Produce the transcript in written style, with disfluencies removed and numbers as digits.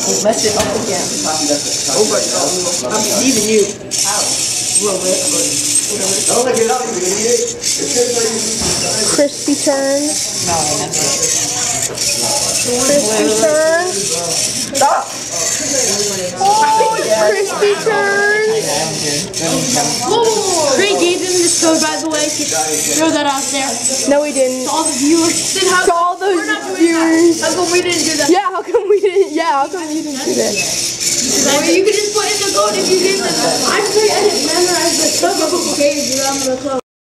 Mess it up again. Over. I mean, even you. How? Real bit. Crispy turns. No, that's it. Crispy turns. Stop. Oh, crispy turns. Craig gave him this code, by the way. Throw that out there. No, we didn't. To all the viewers. Then how To all the viewers. How come we didn't do that? Yeah, how come we didn't? Yeah, how come you didn't do that? Or you could just put in the code if you gave them. I didn't memorize the stuff of the page around the code.